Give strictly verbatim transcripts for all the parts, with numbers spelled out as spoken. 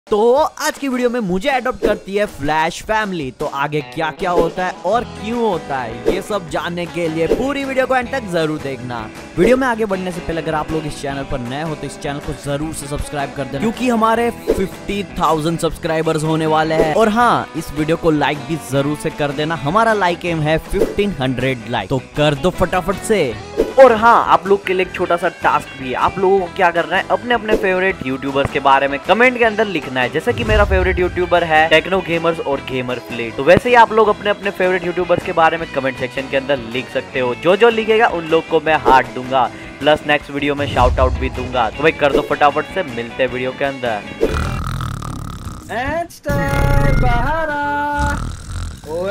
तो आज की वीडियो में मुझे अडॉप्ट करती है फ्लैश फैमिली। तो आगे क्या क्या होता है और क्यों होता है ये सब जानने के लिए पूरी वीडियो को एंड तक जरूर देखना। वीडियो में आगे बढ़ने से पहले अगर आप लोग इस चैनल पर नए हो तो इस चैनल को जरूर से सब्सक्राइब कर देना, क्योंकि हमारे पचास हज़ार सब्सक्राइबर्स होने वाले हैं। और हाँ, इस वीडियो को लाइक भी जरूर से कर देना। हमारा लाइक एम है पंद्रह सौ लाइक, तो कर दो फटाफट से। और हाँ, आप लोग के लिए एक छोटा सा टास्क भी है। आप लोगों को क्या करना है, अपने अपने फेवरेट यूट्यूबर्स के बारे में कमेंट के अंदर लिखना है। जैसे कि मेरा फेवरेट यूट्यूबर है टेक्नो गेमर्स और गेमर प्लेट, तो वैसे ही आप लोग अपने अपने फेवरेट यूट्यूबर्स के बारे में कमेंट सेक्शन के अंदर लिख सकते हो। जो जो लिखेगा उन लोग को मैं हार्ट दूंगा, प्लस नेक्स्ट वीडियो में शाउट आउट भी दूंगा। तो भाई कर दो फटाफट से, मिलते हैं वीडियो के अंदर। बाहर आ। ओ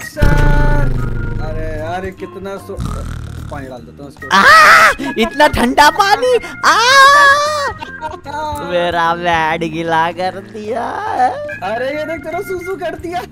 अरे यार कितना सो... पानी डाल देता हूँ उसको। इतना ठंडा पानी, आ मेरा बैड गिला कर दिया। अरे ये देख तेरा सूसू कर दिया।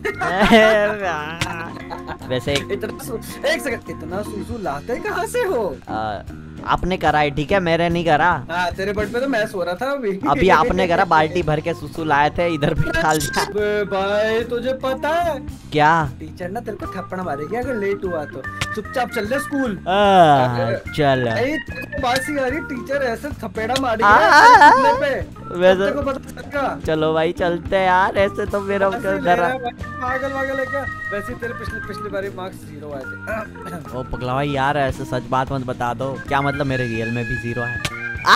वैसे इतना सू... एक सेकंड, इतना सूसू लाते कहाँ से हो? आ, आपने करा है, ठीक है, मेरे नहीं करा। हाँ, तेरे बेड पे तो मैं सो रहा था अभी। अभी आपने करा, बाल्टी भर के सुसु लाए थे, इधर भी डाल दिया। भाई तुझे पता है क्या? टीचर ना तेरे को थप्पड़ मारेगी अगर लेट हुआ तो। चुपचाप चल ले स्कूल। चल बासी आ रही, टीचर ऐसे थपेड़ा मारेगी पे। वैसे को पता चलेगा। चलो भाई चलते हैं यार, ऐसे तो मेरा घर पागल पागल है क्या? वैसे तेरे पिछले पिछली बारी मार्क्स जीरो आए थे। ओ पगला भाई यार, ऐसे सच बात मत बता दो। क्या मतलब मेरे रियल में भी जीरो है?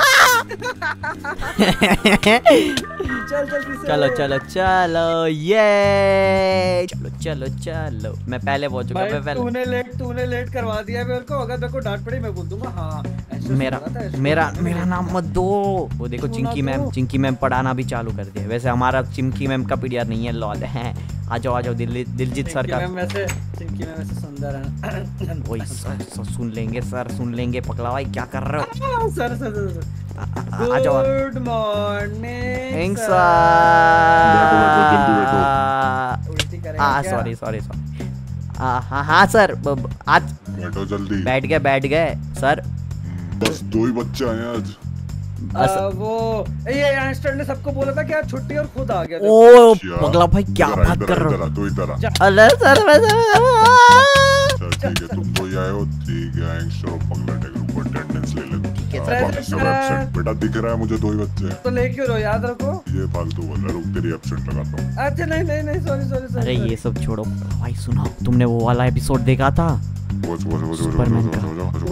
चल जल्दी से। चलो चलो चलो, ये चलो चलो चलो। मैं पहले पहुंच चुका। मैं पहले तूने लेट तूने लेट करवा दिया मेरे को। अगर मेरे को डांट पड़ी मैं बोल दूंगा। हाँ, मेरा मेरा मेरा नाम मत दो। वो देखो चिंकी मैम, चिंकी मैम पढ़ाना भी चालू कर दिया। वैसे हमारा चिंकी मैम का पीडीआर नहीं है, लॉल है। आ जाओ आ जाओ, दिल्ली दिलजीत सर का। वैसे चिंकी मैम वैसे सुंदर है। वही सर, सर सुन लेंगे, सर सुन लेंगे। पकड़ा भाई क्या कर रहे हो? सर सर सर आ जाओ। Good morning sir. हाँ सॉरी सॉरी सॉरी। हाँ हाँ सर, आज बैठो जल्दी। बैठ गए बैठ गए सर। बस दो ही बच्चे आए आज। आ, वो ये आइंस्टाइन ने सबको बोला था कि आज छुट्टी और खुद आ गया। ओ पगला भाई क्या बात कर रहे हो? तू इधर आ। अरे सर ठीक है, तुम तो ही आए हो। ठीक है, यंगस्टर और पगला टेक ग्रुप पर अटेंडेंस ले ले। ठीक है सर। बेटा दिख रहा है मुझे दो ही बच्चे। तो ले क्यों रहो, याद रखो। ये फालतू बोल रहा, रुक तेरी एब्सेंट लगाता हूं। अच्छा नहीं नहीं नहीं, सॉरी सॉरी सॉरी। अरे ये सब छोड़ो भाई, सुनो, तुमने वो वाला एपिसोड देखा था बस बस बस सुपरमैन का?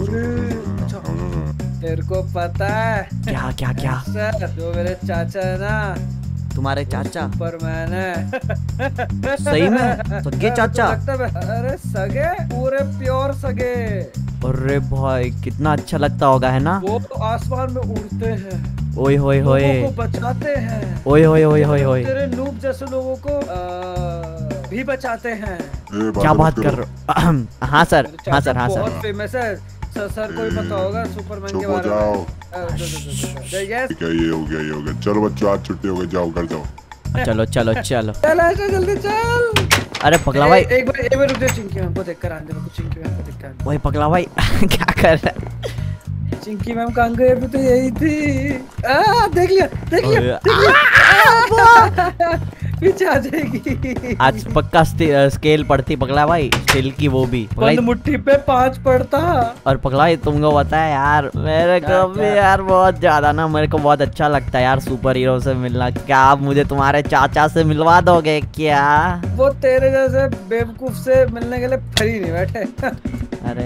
तेरे को पता है क्या क्या क्या? सर जो मेरे चाचा है ना, तुम्हारे चाचा सुपरमैन है। सही में? सगे चाचा? अरे सगे, पूरे प्योर सगे। अरे भाई कितना अच्छा लगता होगा, है ना? वो तो आसमान में उड़ते हैं, ओए होए होए, लोगों को बचाते हैं। ओए होए होए होए होए, तेरे नूब जैसे लोगों को आ, भी बचाते हैं। क्या बात कर रहे हो? हाँ सर, हाँ सर, हाँ सर। बहुत फेमस है सर, सर को ही पता होगा सुपरमैन के बारे में। ठीक है, ये हो गया ये हो गया। चलो बच्चों, आज छुट्टी हो गई, जाओ घर जाओ। चलो चलो चलो चल जल्दी चल। अरे पगला भाई, एक बार एक बार रुक जा, चिंकी मैम को देखकर आने दो। चिंकी मैम को देखकर। वही पगला भाई क्या कर रहा है? चिंकी मैम कहाँ गए? अभी तो यही थी। आ, देख लिया देख लिया, देख लिया। पीछे आ जाएगी। आज पक्का स्केल पड़ती पगला भाई, स्टील की, वो भी बंद मुट्ठी पे पांच पड़ता। और पगला भाई तुमको पता है यार, मेरे को भी यार बहुत ज्यादा ना, मेरे को बहुत अच्छा लगता है यार सुपर हीरो से मिलना। क्या आप मुझे तुम्हारे चाचा से मिलवा दोगे क्या? वो तेरे जैसे बेवकूफ से मिलने के लिए फ्री नहीं बैठे। अरे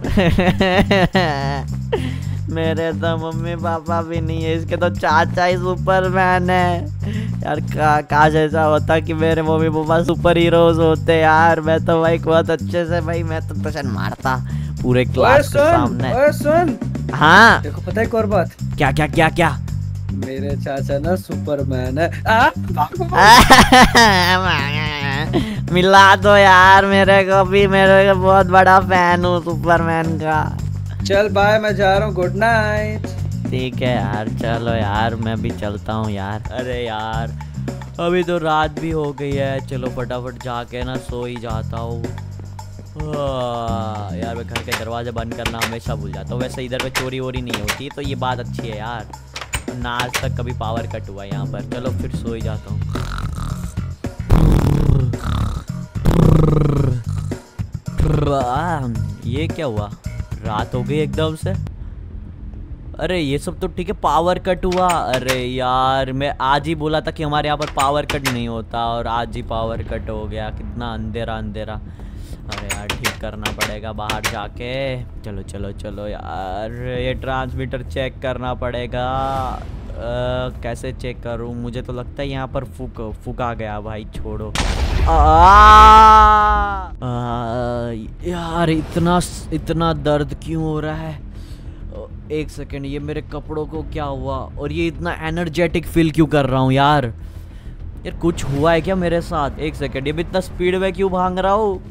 यार मेरे तो मम्मी पापा भी नहीं है, इसके तो चाचा ही सुपरमैन है यार। का, काश ऐसा होता कि मेरे मम्मी पापा सुपर हीरोज होते यार। मैं तो भाई बहुत अच्छे से भाई, मैं तो टशन मारता पूरे क्लास के सामने। ओए सुन, हाँ देखो पता है एक और बात। क्या क्या क्या क्या? मेरे चाचा ना सुपरमैन है। मिला दो यार मेरे को भी, मेरे को बहुत बड़ा फैन हूँ सुपरमैन का। चल बाय, मैं जा रहा हूँ, गुड नाइट। ठीक है यार, चलो यार मैं भी चलता हूँ यार। अरे यार अभी तो रात भी हो गई है, चलो फटाफट जाके ना सो ही जाता हूँ। यार मैं घर के दरवाजे बंद करना हमेशा भूल जाता हूँ। वैसे इधर पे चोरी वोरी नहीं होती, तो ये बात अच्छी है यार। ना आज तक कभी पावर कट हुआ यहाँ पर। चलो फिर सो ही जाता हूँ। ये क्या हुआ, रात हो गई एकदम से। अरे ये सब तो ठीक है, पावर कट हुआ। अरे यार मैं आज ही बोला था कि हमारे यहाँ पर पावर कट नहीं होता और आज ही पावर कट हो गया। कितना अंधेरा अंधेरा। अरे यार ठीक करना पड़ेगा बाहर जाके। चलो चलो चलो यार, ये ट्रांसमीटर चेक करना पड़ेगा। आ, कैसे चेक करूं? मुझे तो लगता है यहाँ पर फूक फूक आ गया भाई। छोड़ो। आ, आ, यार इतना इतना दर्द क्यों हो रहा है? एक सेकेंड, ये मेरे कपड़ों को क्या हुआ? और ये इतना एनर्जेटिक फील क्यों कर रहा हूँ यार? यार कुछ हुआ है क्या मेरे साथ? एक सेकेंड, ये भी इतना स्पीड में क्यों भाग रहा हूँ?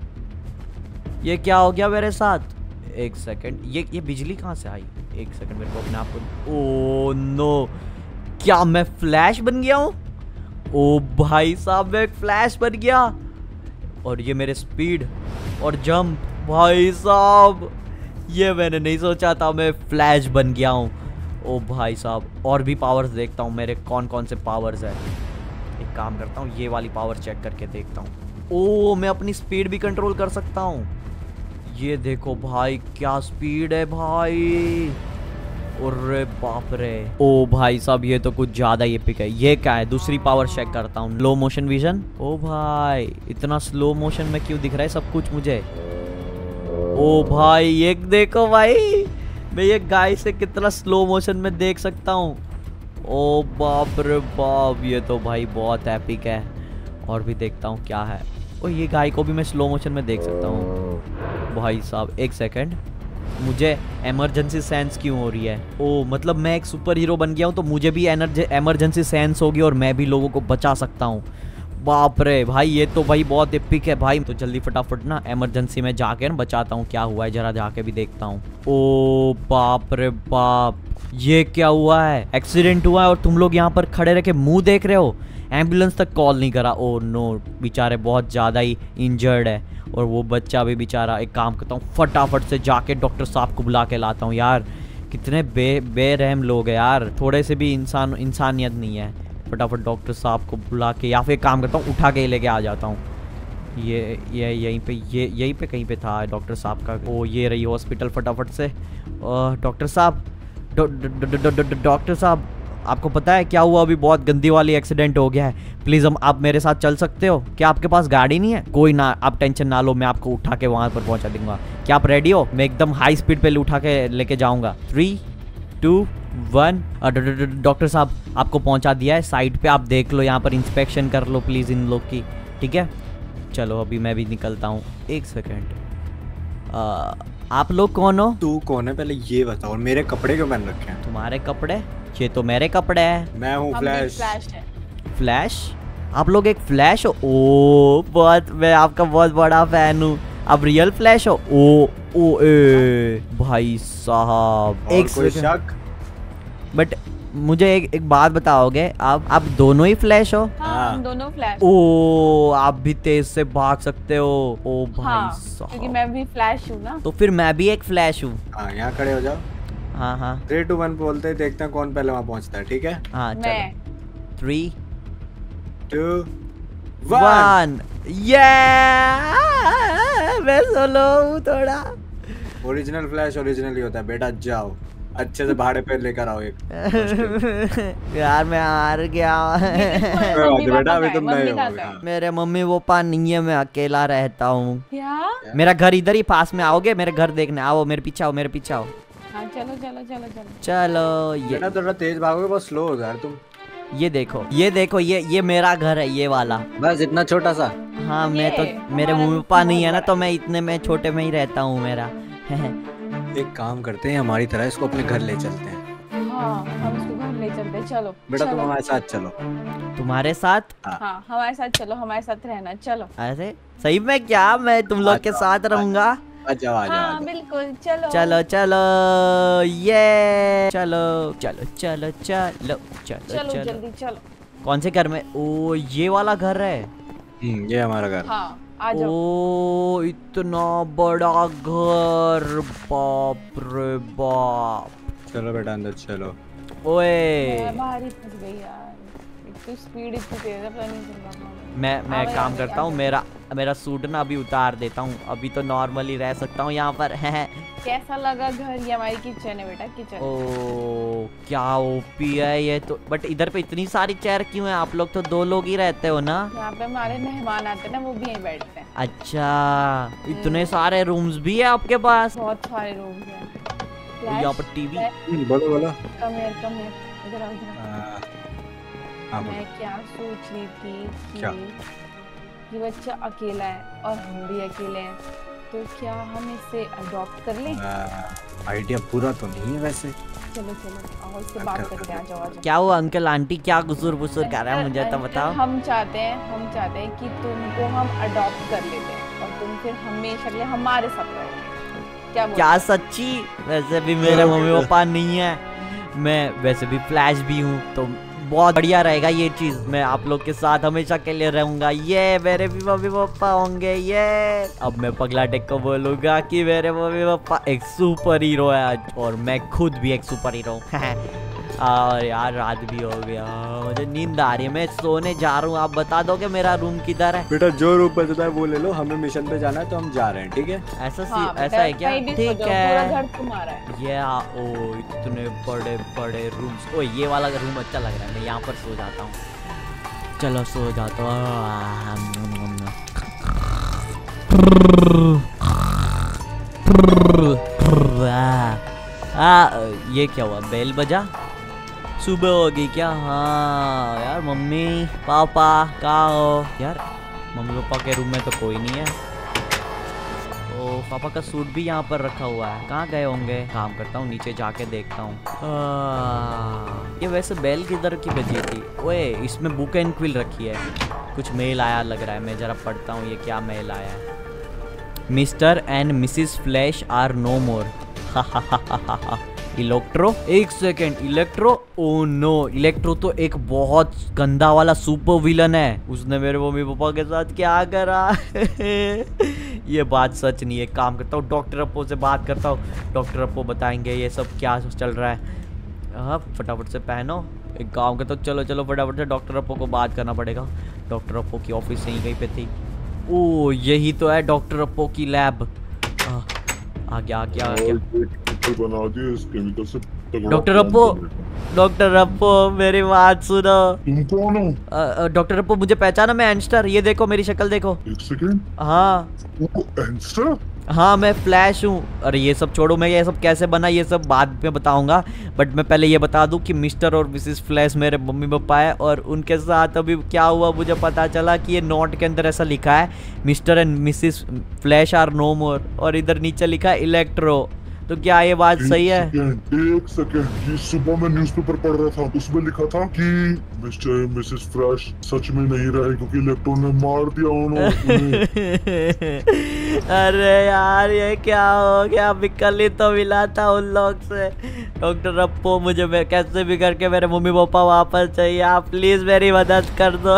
ये क्या हो गया मेरे साथ? एक सेकेंड, ये ये बिजली कहाँ से आई? एक सेकेंड मेरे को अपने आप को। ओ नो, क्या मैं फ्लैश बन गया हूँ? ओ भाई साहब मैं एक फ्लैश बन गया। और ये मेरे स्पीड और जंप, भाई साहब ये मैंने नहीं सोचा था। मैं फ्लैश बन गया हूँ। ओ भाई साहब, और भी पावर्स देखता हूँ मेरे कौन कौन से पावर्स है। एक काम करता हूँ, ये वाली पावर चेक करके देखता हूँ। ओ मैं अपनी स्पीड भी कंट्रोल कर सकता हूँ। ये देखो भाई क्या स्पीड है भाई। अरे बाप रे। ओ भाई साहब ये तो कुछ ज्यादा ही एपिक है। ये क्या है? दूसरी पावर चेक करता हूँ, लो मोशन विजन। ओ भाई इतना स्लो मोशन में क्यों दिख रहा है सब कुछ मुझे? ओ भाई ये देखो भाई, मैं ये गाय से कितना स्लो मोशन में देख सकता हूँ। ओ बाप रे बाप, ये तो भाई बहुत एपिक है। और भी देखता हूँ क्या है। ओ ये गाय को भी मैं स्लो मोशन में देख सकता हूँ भाई साहब। एक सेकंड, मुझे इमरजेंसी सेंस क्यों हो रही है? ओ मतलब मैं एक सुपर हीरो बन गया हूँ तो मुझे भी इमरजेंसी सेंस होगी और मैं भी लोगों को बचा सकता हूँ। बाप रे भाई, ये तो भाई बहुत एपिक है भाई। तो जल्दी फटाफट ना इमरजेंसी में जाके ना बचाता हूँ। क्या हुआ है जरा जाके भी देखता हूँ। ओ बाप रे बाप, ये क्या हुआ है? एक्सीडेंट हुआ है और तुम लोग यहाँ पर खड़े रह के मुंह देख रहे हो। एम्बुलेंस तक कॉल नहीं करा। ओ नो, बेचारे बहुत ज़्यादा ही इंजर्ड है और वो बच्चा भी बेचारा। एक काम करता हूँ, फटाफट से जाके डॉक्टर साहब को बुला के लाता हूँ। यार कितने बे बेरहम लोग हैं यार, थोड़े से भी इंसान इंसानियत नहीं है। फटाफट डॉक्टर साहब को बुला के, या फिर काम करता हूँ उठा के लेके आ जाता हूँ। ये ये यहीं पे ये यहीं पे कहीं पे था डॉक्टर साहब का। ओ ये रही हॉस्पिटल। फटाफट से डॉक्टर साहब, डॉक्टर साहब आपको पता है क्या हुआ? अभी बहुत गंदी वाली एक्सीडेंट हो गया है। प्लीज़ हम आप मेरे साथ चल सकते हो क्या? आपके पास गाड़ी नहीं है? कोई ना, आप टेंशन ना लो, मैं आपको उठा के वहाँ पर पहुँचा दूंगा। क्या आप रेडी हो? मैं एकदम हाई स्पीड पे उठा के लेके जाऊँगा। Three two one. डॉक्टर साहब आपको पहुँचा दिया है साइड पे, आप देख लो, यहाँ पर इंस्पेक्शन कर लो प्लीज़ इन लोग की। ठीक है चलो अभी मैं भी निकलता हूँ। एक सेकेंड, आप लोग कौन हो? तू कौन है पहले ये बताओ, और मेरे कपड़े क्यों पहन रखे हैं? तुम्हारे कपड़े? ये तो मेरे कपड़े हैं। मैं हूँ फ्लैश। फ्लैश? आप लोग एक फ्लैश हो? ओ बहुत, मैं आपका बहुत बड़ा फैन हूँ। आप रियल फ्लैश हो? ओ ओ ए भाई साहब, एक कोई शक? बट मुझे एक एक बात बताओगे, आप आप दोनों ही फ्लैश हो? हाँ, हम दोनों फ्लैश। ओ आप भी तेज से भाग सकते हो? ओ भाई हाँ, साहब, क्योंकि मैं भी फ्लैश हूँ ना। तो फिर मैं भी एक फ्लैश हूँ। हाँ यहाँ खड़े हो जाओ। हाँ हाँ थ्री टू वन बोलते हैं, देखते हैं कौन पहले वहाँ पहुँचता है। ठीक है हाँ मैं। चलो। Three two one. ये मैं सोलो हूँ थोड़ा। ओरिजिनल फ्लैश ओरिजिनल ही होता है बेटा। जाओ अच्छे से भाड़े पे लेकर आओ एक। यार मैं हार गया। बेटा अभी तुम नहीं हो। मेरे मम्मी पापा नहीं है, मैं अकेला रहता हूँ। क्या? मेरा घर इधर ही पास में, आओगे मेरे घर देखने? आओ मेरे पीछे आओ, मेरे पीछे आओ। हाँ चलो चलो चलो चलो चलो ये बेटा थोड़ा तेज भागोगे, बहुत स्लो हो यार तुम। ये देखो ये देखो ये ये मेरा घर है, ये वाला। बस इतना छोटा सा? हाँ मैं तो, मेरे मम्मी पापा नहीं है ना, तो मैं इतने में छोटे में ही रहता हूँ मेरा। एक काम करते हैं, हमारी तरह इसको अपने घर ले चलते हैं। हाँ हम इसको घर ले चलते हैं। चलो बेटा तुम चलो। हमारे साथ चलो। तुम्हारे साथ? हाँ हमारे साथ चलो, हमारे साथ रहना। चलो। अरे सही में क्या? मैं तुम लोग के साथ रहूंगा? आ जाओ आ जाओ। हाँ बिल्कुल चलो चलो चलो ये चलो चलो चलो चलो चलो चलो चलो। जल्दी चलो। कौन से घर में? ओ ये वाला घर है। हम्म ये हमारा घर। हाँ आ जाओ। ओ इतना बड़ा घर, बाप रे बाप। चलो बेटा अंदर चलो। ओए मैं बाहर ही फंस गई यार, इतनी स्पीड इतनी तेज है, पता नहीं चल रहा। मैं मैं अब काम यार, करता क्या हूँ, मेरा मेरा सूट ना अभी उतार देता हूँ, अभी तो नॉर्मली रह सकता हूँ यहाँ पर। कैसा लगा घर? ये हमारी किचन है बेटा, किचन। ओ क्या ओपी है ये तो। बट इधर पे इतनी सारी चेयर क्यों है? आप लोग तो दो लोग ही रहते हो ना? यहाँ पे हमारे मेहमान आते हैं ना, वो भी यहीं बैठते हैं। अच्छा, इतने सारे रूम्स भी है आपके पास? बहुत सारे रूम हैं। यहाँ पर टीवी। बोलो बोलो। कम हियर, कम हियर, इधर आओ, इधर आओ। हाँ, हाँ, बोलो। मैं क्या सोच रही थी कि क्या? ये बच्चा अकेला है और हम भी अकेले हैं, तो क्या हम इसे अडॉप्ट कर लें? आइडिया पूरा तो नहीं है वैसे। चलो चलो आओ, इससे बात करके आ जाओ, आ जाओ। क्या हुआ अंकल आंटी, क्या गुसूर बुसूर कर रहा है मुझे तो बताओ। हम चाहते हैं हम चाहते हैं कि तुमको हम अडॉप्ट कर लेते हैं और तुम फिर हमेशा के लिए हमारे साथ रहोगे। क्या बोलते क्या हो? सच्ची? वैसे भी मेरे मम्मी पापा नहीं है, मैं वैसे भी फ्लैश भी हूँ, तो बहुत बढ़िया रहेगा ये चीज। मैं आप लोग के साथ हमेशा के लिए रहूंगा। ये मेरे भी मम्मी पापा होंगे। ये अब मैं पगला टेक को बोलूंगा कि मेरे मम्मी पापा एक सुपर हीरो है आज, और मैं खुद भी एक सुपर हीरो और यार रात भी हो गया, मुझे नींद आ रही है, मैं सोने जा रहा हूँ। आप बता दो कि मेरा रूम किधर है? बेटा जो रूम बचता है वो ले लो, हमें मिशन पे जाना है तो हम जा रहे हैं, ठीक है? ऐसा सी, हाँ, ऐसा है क्या? कहीं भी सो ठीक जाओ, है। पूरा घर तुम्हारा है। ये ओ इतने बड़े बड़े रूम्स। ओ ये वाला रूम अच्छा लग रहा है, मैं यहाँ पर सो जाता हूँ। चलो सो जाता हूँ। आ, ये क्या हुआ? बेल बजा? सुबह हो गई क्या? हाँ यार, मम्मी पापा कहाँ हो यार? मम्मी पापा के रूम में तो कोई नहीं है। ओ पापा का सूट भी यहाँ पर रखा हुआ है, कहाँ गए होंगे? काम करता हूँ, नीचे जाके देखता हूँ। ये वैसे बेल किधर की बजी थी? ओए इसमें बुक एंड क्विल रखी है, कुछ मेल आया लग रहा है, मैं जरा पढ़ता हूँ ये क्या मेल आया है। Mister and missus Flash are no more. Electro, एक second, Electro? Oh no, Electro तो एक बहुत गंदा वाला सुपर विलन है, उसने मेरे मम्मी पापा के साथ क्या करा। ये बात सच नहीं है। काम करता हूँ, डॉक्टर अप्पो से बात करता हूँ, डॉक्टर अप्पो बताएंगे ये सब क्या चल रहा है। हाँ फटाफट से पहनो, एक काम करता हूँ, चलो चलो फटाफट से डॉक्टर अप्पो को बात करना पड़ेगा। डॉक्टर अप्पो की ऑफिस यहीं कहीं पे थी। ओ यही तो है डॉक्टर अप्पो की लैब। आ गया आ गया आ गया। बना दिए इस केमिकल से। डॉक्टर अप्पो, डॉक्टर अप्पो मेरी बात सुनो। तुम कौन हो? डॉक्टर अप्पो मुझे पहचाना? मैं एंस्टर, ये देखो मेरी शक्ल देखो। एक सेकेंड। हाँ वो एंस्टर? हाँ मैं फ्लैश हूँ। अरे ये सब छोड़ो, मैं ये सब कैसे बना ये सब बाद में बताऊंगा, बट मैं पहले ये बता दूं कि मिस्टर और मिसिस फ्लैश मेरे मम्मी पापा है, और उनके साथ अभी क्या हुआ मुझे पता चला कि ये नोट के अंदर ऐसा लिखा है mister and missus Flash are no more, और इधर नीचे लिखा है इलेक्ट्रो। तो क्या ये बात सही है? एक सेकेंड, ये सुबह मैं न्यूज़पेपर पढ़ रहा था, उसमें लिखा था कि मिस्टर एंड मिसेस फ्लैश सच में नहीं रहे क्योंकि इलेक्ट्रो ने मार दिया उन्हें। अरे यार ये क्या हो गया? अभी कल ही तो मिला था उन लोग से। डॉक्टर अप्पो मुझे मैं कैसे भी करके मेरे मम्मी पापा वापस चाहिए, आप प्लीज मेरी मदद कर दो।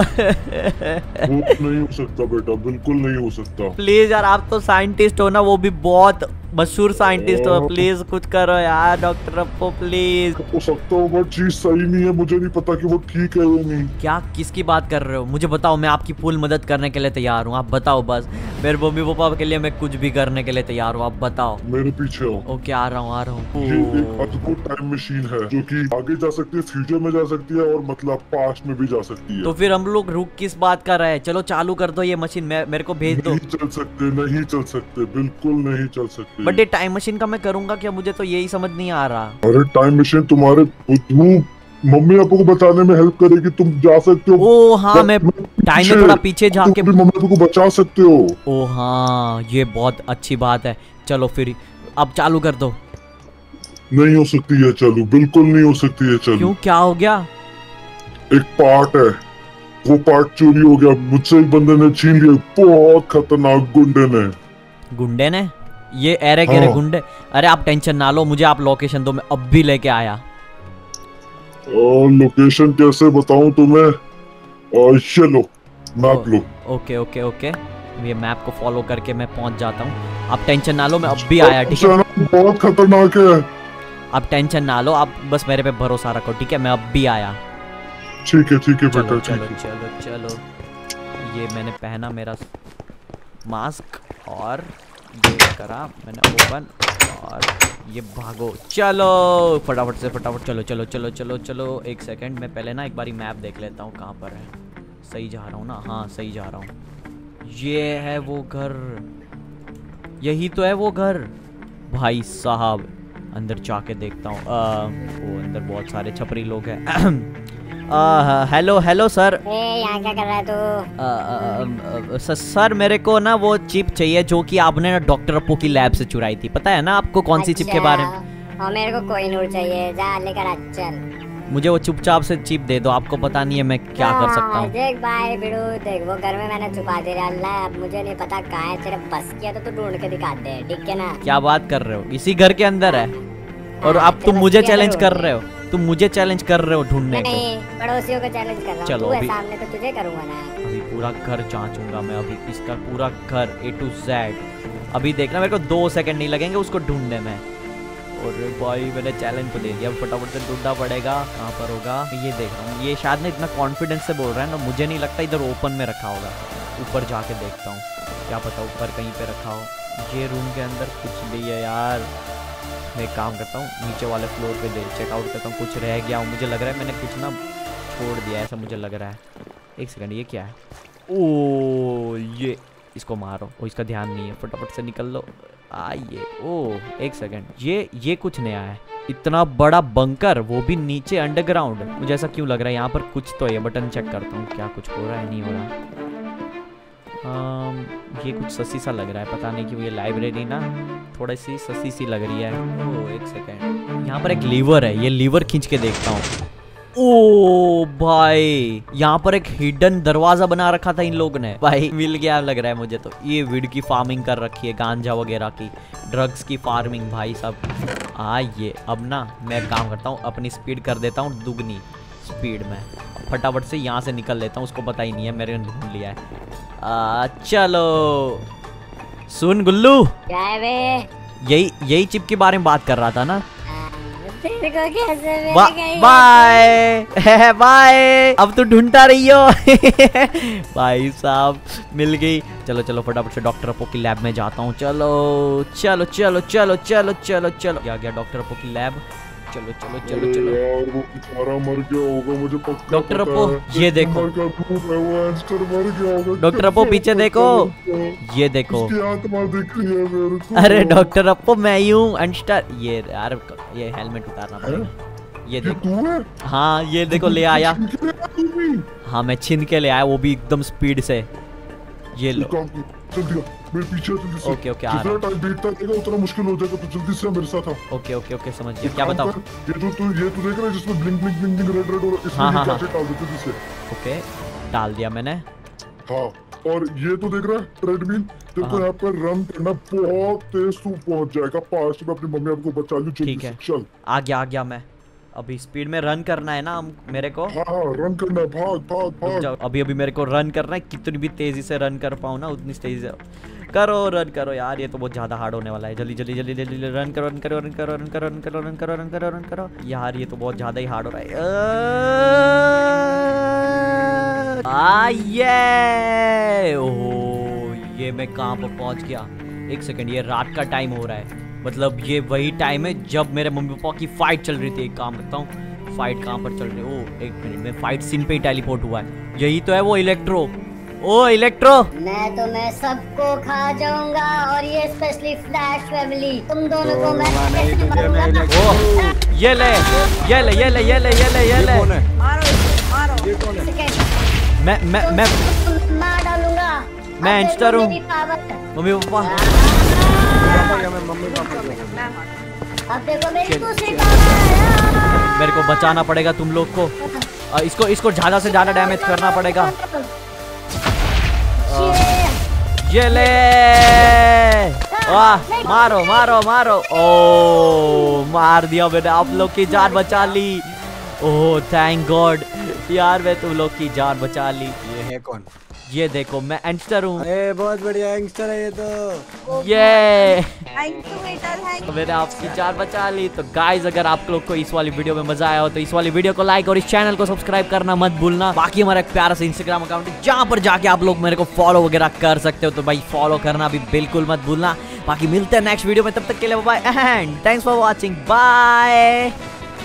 नहीं हो सकता बेटा, बिल्कुल नहीं हो सकता। प्लीज यार, आप तो साइंटिस्ट हो ना, वो भी बहुत मशहूर साइंटिस्ट हो, प्लीज कुछ करो यार डॉक्टर अप्पो प्लीज। हो सकता हो बट चीज सही नहीं है, मुझे नहीं पता कि वो ठीक है या नहीं। क्या किसकी बात कर रहे हो? मुझे बताओ, मैं आपकी फुल मदद करने के लिए तैयार हूँ, आप बताओ बस। मेरे मम्मी पापा के लिए मैं कुछ भी करने के लिए तैयार हूँ, आप बताओ। मेरे पीछे हो। ओके आ रहा हूँ आ रहा हूँ। ये एक अद्भुत टाइम मशीन है जो कि आगे जा सकती है, फ्यूचर में जा सकती है और मतलब पास्ट में भी जा सकती है। तो फिर हम लोग रुक किस बात कर रहे हैं? चलो चालू कर दो ये मशीन, मैं मेरे को भेज दो। नहीं चल सकते, नहीं चल सकते, बिल्कुल नहीं चल सकते। बट ये टाइम मशीन का मैं करूंगा क्या? मुझे तो यही समझ नहीं आ रहा। अरे टाइम मशीन तुम्हारे मम्मी पापा को बताने में हेल्प करेगी, तुम जा सकते हो। ओ हाँ, मैं टाइम में थोड़ा पीछे जाके तुम मम्मी पापा को बचा सकते हो। ओ हाँ ये बहुत अच्छी बात है। चलो फिर अब चालू कर दो। नहीं हो सकती है चालू, बिल्कुल नहीं हो सकती है चालू। क्यों, क्या हो गया? एक पार्ट है, वो पार्ट चोरी हो गया, मुझसे एक बंदे ने छीन लिया, बहुत खतरनाक गुंडे ने। गुंडे ने? ये एरे गेरे हाँ। गुंडे? अरे आप टेंशन ना लो, मुझे आप लोकेशन दो, मैं अब भी लेके आया। और लोकेशन कैसे बताऊं तुम्हें? और ये लो मैप लो। ओके ओके ओके, ये मैप को फॉलो करके मैं पहुंच जाता हूँ, आप टेंशन ना लो, मैं अब भी आया। ठीक है, बहुत खतरनाक है। आप टेंशन ना लो, आप बस मेरे पे भरोसा रखो, ठीक है? मैं अब भी आया। ठीक है ठीक है चलो बेटा, चलो ठीक है। चलो चलो। ये मैंने पहना मेरा मास्क और ये करा मैंने ओपन और ये भागो। चलो फटाफट से फटाफट, चलो चलो चलो चलो चलो। एक सेकंड, मैं पहले ना एक बारी मैप देख लेता हूँ कहाँ पर है। सही जा रहा हूँ ना? हाँ सही जा रहा हूँ। ये है वो घर, यही तो है वो घर। भाई साहब अंदर जाके देखता हूँ। वो अंदर बहुत सारे छपरी लोग हैं। Hello hello sir. ए, यहाँ क्या कर रहा है तू? स- सर मेरे को ना वो चिप चाहिए जो कि आपने ना डॉक्टर अप्पू की लैब से चुराई थी। पता है ना आपको कौन सी चिप के बारे में? और मेरे को कोई नूर चाहिए, जा लेकर आ चल। मुझे वो चुपचाप से चिप दे दो, आपको पता नहीं है मैं क्या कर सकता हूँ। देख भाई बिड़ू, देख वो घर में मैंने छुपा दे रहा है, अब मुझे नहीं पता कहाँ है, तेरे बस किया तो तू ढूंढ के दिखाते हैं, ठीक है ना? क्या बात कर रहे हो? इसी घर के अंदर है और हाँ, आप तुम चलो मुझे बस चैलेंज किया कर रहे हो, तुम मुझे चैलेंज कर रहे हो ढूंढने को। नहीं, पड़ोसियों को चैलेंज कर रहा हूँ, चलो तू है अभी- सामने तो तुझे करूंगा ना। अभी पूरा घर जांचूंगा मैं, अभी इसका पूरा घर ए टू जेड। अभी देखना मेरे को दो सेकंड नहीं लगेंगे उसको ढूंढने में। और भाई मैंने चैलेंज तो दे दिया, फटाफट से ढूंढना पड़ेगा। कहाँ पर होगा? ये देख रहा हूँ, ये शायद ना इतना कॉन्फिडेंस से बोल रहा है ना, मुझे नहीं लगता इधर ओपन में रखा होगा। ऊपर जाके देखता हूँ, क्या पता ऊपर कहीं पे रखा हो। ये रूम के अंदर कुछ नहीं है यार। मैं एक काम करता हूँ, नीचे वाले फ्लोर पे दे चेकआउट करता हूँ, कुछ रह गया हूँ। मुझे लग रहा है मैंने कुछ ना छोड़ दिया, ऐसा मुझे लग रहा है। एक सेकंड, ये क्या है? ओ ये, इसको मारो। ओ इसका ध्यान नहीं है, फटाफट से निकल लो। आइए। ओ एक सेकंड, ये ये कुछ नया है। इतना बड़ा बंकर, वो भी नीचे अंडरग्राउंड। मुझे ऐसा क्यों लग रहा है यहाँ पर कुछ तो है। बटन चेक करता हूँ, क्या कुछ हो रहा है? नहीं हो रहा। Um, ये कुछ ससी सा लग रहा है, पता नहीं क्यों। ये लाइब्रेरी ना थोड़ी सी ससी सी लग रही है। ओ एक सेकेंड, यहाँ पर एक लीवर है, ये लीवर खींच के देखता हूँ। ओ भाई यहाँ पर एक हिडन दरवाजा बना रखा था इन लोगों ने। भाई मिल गया लग रहा है मुझे तो। ये वीड की फार्मिंग कर रखी है, गांजा वगैरह की, ड्रग्स की फार्मिंग भाई सब। आ ये अब ना मैं काम करता हूँ, अपनी स्पीड कर देता हूँ दुगनी स्पीड में। फटाफट से यहाँ से निकल लेता हूँ, उसको पता ही नहीं है मैंने ढूंढ लिया है। आ, चलो सुन गुल्लू, क्या है बे? यही यही चिप के बारे में बात कर रहा था ना? तेरे को कैसे मिल बा, गई? Bye bye. अब तो ढूंढता रही हो। भाई साहब मिल गई। चलो चलो फटाफट से डॉक्टर अप्पू की लैब में जाता हूँ। चलो चलो चलो चलो चलो चलो चलो। क्या गया डॉक्टर अप्पू की लैब? चलो चलो चलो चलो। यार वो बेचारा मर गया होगा, मुझे पक्का डॉक्टर पता अप्पू, है। ये देखो। मर गया, धूप है, वो हैमस्टर मर गया होगा। डॉक्टर अप्पू पीछे देखो, ये देखो। उसकी आत्मा दिख रही है मेरे को। अरे डॉक्टर अप्पू मैं ही हूँ एंस्टर। ये यार ये हेलमेट उतारना पड़ेगा। ये ये देखो, तू है? हाँ ये देखो ले आया। तू भी? हाँ मैं छीन के ले आया, वो भी एकदम स्पीड से। ये लो। एक काम कर, जल्दी आ, मेरे पीछे आ, जल्दी से। ओके, ओके, आ रहा जितना हूँ। टाइम बीतता रहेगा उतना मुश्किल हो जाएगा, तो जल्दी से आ, मेरे साथ आ। ओके ओके ओके समझ गया। एक क्या काम बताओ? कर, ये जो तू ये तू देख रहा है जिसमें blink blink blink blink red red हो रहा है, इसमें हाँ, ये हाँ, गैजेट डाल देते जिसे। ओके डाल दिया मैंने। हाँ, और ये तो देख रहा है ट्रेडमिल, तेरे को हाँ। यहाँ पर रन करना बहुत तेज, तू पहुंच जाएगा पास में। अपनी मम्मी आपको बचा ली, जल्दी ठीक है। से चल। आ गया आ गया मैं। अभी स्पीड में रन करना है ना हम मेरे को। हाँ हाँ रन करना है, भाग भाग रुक भाग। जाओ, अभी अभी मेरे को रन करना है। कितनी भी तेजी से रन कर पाऊँ ना उतनी तेजी से करो, रन करो यार। ये तो बहुत ज्यादा हार्ड होने वाला है। जल्दी जल्दी जल्दी जल्दी जल्दी रन करो रन करो रन करो रन करो रन करो रन करो रन करो रन करो यार। ये तो बहुत ज्यादा ही हार्ड हो रहा है। आ ये ओह, ये मैं कहाँ पर पहुंच गया? एक सेकंड, ये रात का टाइम हो रहा है, मतलब ये वही टाइम है जब मेरे मम्मी पापा की फाइट चल रही थी। एक काम करता हूँ, फाइट कहाँ पर चल रही है? ओ एक मिनट में फाइट सीन पे ही टेलीपोर्ट हुआ है। यही तो है वो इलेक्ट्रो। ओ इलेक्ट्रो, मैं तो मैं सबको खा जाऊंगा, और ये स्पेशली फ्लैश फैमिली, तुम दोनों को मैं कैसे मारूंगा? ओ ये ले ये ले ये ले ये ले ये ले ये ले। मारो इसको, मारो। ये कौन है? सेकंड, मैं मैं मैं तुम मार डालूंगा। मैं अब इंस्टर देखो हूँ। मेरी पावर। मम्मी पापा पापा या मैं मम्मी पापा को? मैं मारो। अब देखो मेरी दूसरी पावर। मेरे को बचाना पड़ेगा तुम लोग को। आ, इसको इसको ज्यादा से ज्यादा डैमेज करना पड़ेगा। ये ले वाह, मारो मारो मारो। ओ मार दिया मैंने, आप लोग की जान बचा ली। Oh thank God. यार मैं तुम लोग की जान बचा ली। ये है कौन? ये देखो मैं यंगस्टर हूँ। अरे बहुत बढ़िया यंगस्टर है ये तो। ये थैंक यू बेटा, थैंक तो मैंने आपकी जान बचा ली। तो गाइज अगर आप लोग को इस वाली वीडियो में मजा आया हो तो इस वाली वीडियो को लाइक और इस चैनल को सब्सक्राइब करना मत भूलना। बाकी हमारा एक प्यारा सा इंस्टाग्राम अकाउंट है जहाँ पर जाके आप लोग मेरे को फॉलो वगैरह कर सकते हो, तो भाई फॉलो करना भी बिल्कुल मत भूलना। बाकी मिलते हैं नेक्स्ट वीडियो में, तब तक के लिए bye and thanks for watching, bye.